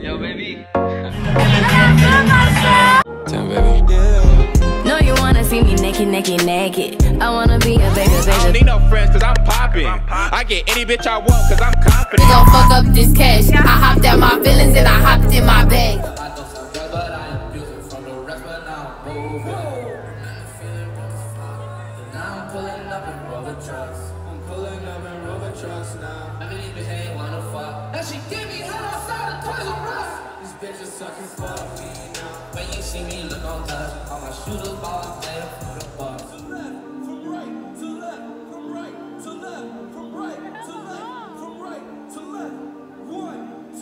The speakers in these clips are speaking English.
Yo, baby. Damn, baby. No, you wanna see me naked, naked, naked. I wanna be a baby, baby. I don't need no friends cause I'm popping. I get any bitch I want cause I'm confident. We gon' fuck up this cash. I hopped out my feelings and I hopped in my bag. Sucking for me now. When you see me look on touch, all my shooters ball there for the ball. From right to left, from right to left, from right to left, from right to left. 1,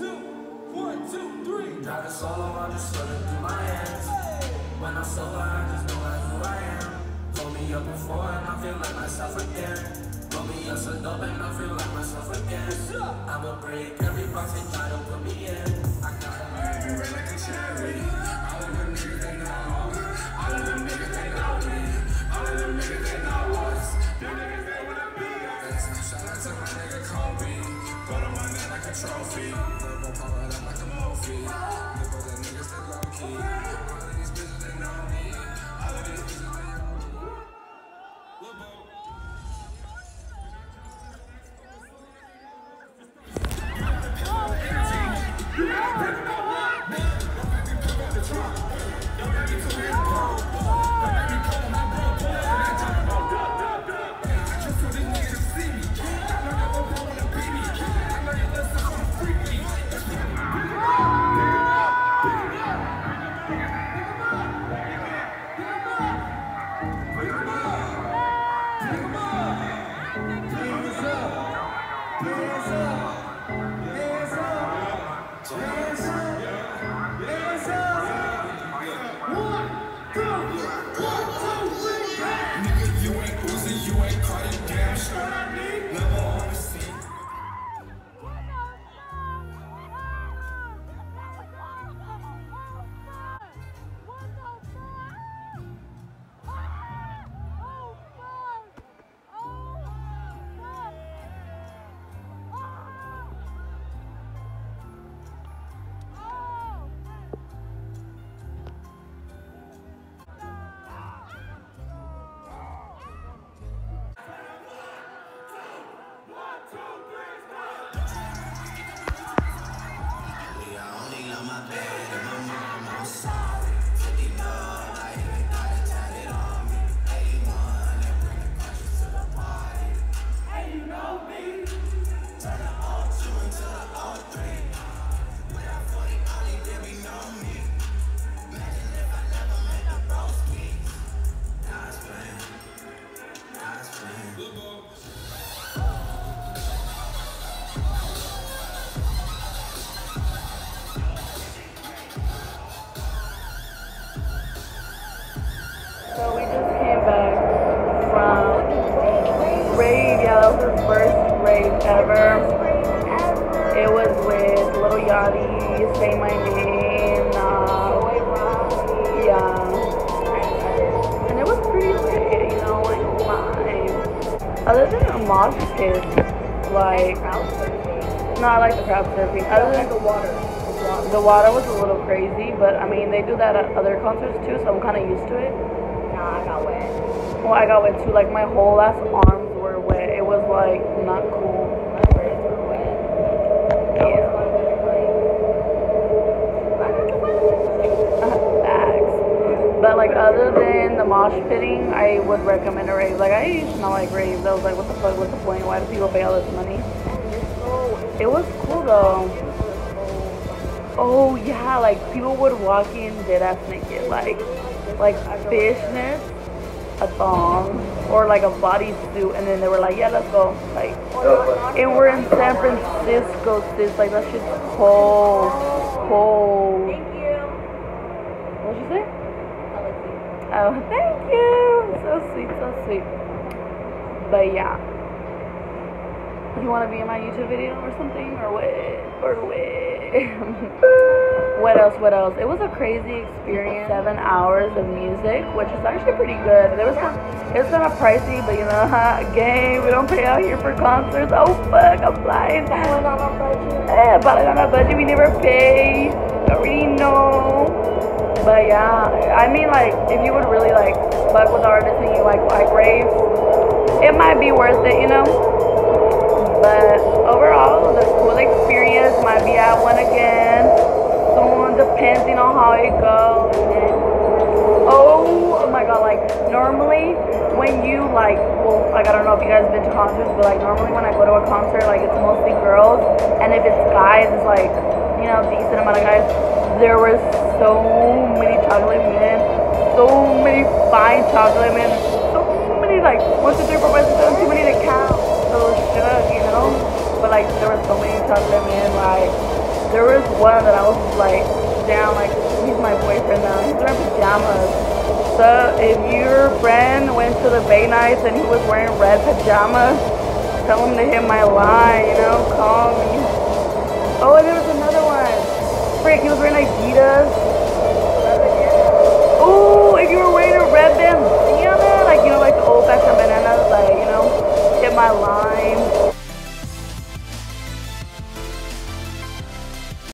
2, 3. Driving solo, I'm just swimming through my hands. When I'm sober, I just know who I am. Pull me up before and I feel like myself again. Pull me up so dope and I feel like myself again. I'ma break every box they try to put me in. I got like a cherry. All of them niggas they know. All of them niggas they know me. All of them niggas they know us. Them niggas they wanna be us. Shout out to my nigga Kobe. Put him on there like a trophy. Verbal power up like a Mophie. Look at the niggas that low key. All of these bitches they know me. All of these bitches they know me. So we just came back from rave. Yeah, that was the first rave ever. It was with Lil Yachty, Say My Name, yeah. And it was pretty lit, you know, like live. Other than a mosh pit, like, no, I like the crowd surfing. Other than the water. The water was a little crazy, but I mean, they do that at other concerts too, so I'm kind of used to it. Nah, I got wet. Well, I got wet too. Like, my whole ass arms were wet. It was, like, not cool. My braids were wet. Yeah. Facts. But, like, other than the mosh pitting, I would recommend a rave. Like, I used to not like raves. I was like, what the fuck, what's the point? Why do people pay all this money? It was cool, though. Oh, yeah, like, people would walk in dead-ass naked. Like fishnets, a thong, or like a bodysuit, and then they were like, yeah, let's go. Like, and we're in San Francisco, sis. Like, that shit's cold. Cold. Thank you. What'd you say? I like you. Oh, thank you. So sweet, so sweet. But yeah. You want to be in my YouTube video or something? Or what? What else? What else? It was a crazy experience. 7 hours of music, which is actually pretty good. It was kind of pricey, but you know, gang, we don't pay out here for concerts. Oh fuck, I'm flying. Balling on a budget. Balling on a budget, we never pay. Don't really know. But yeah, I mean, like, if you would really like fuck with artists and you like raves, it might be worth it, you know. But overall, the cool experience. Might be at one again soon, depending on how it goes. Oh my god, like normally when you like, well, like I don't know if you guys have been to concerts, but like normally when I go to a concert, like it's mostly girls, and if it's guys, it's like, you know, decent amount of guys. There were so many chocolate men, so many fine chocolate men, so many like 1, 2, 3, 4, 5, 6, 7, too many to count. So shook, you know. But like there were so many chocolate men. Like there was one that I was like down, like he's my boyfriend now. He's wearing pajamas. So if your friend went to the Bay Nights and he was wearing red pajamas, tell him to hit my line, you know, call me. Oh, and there was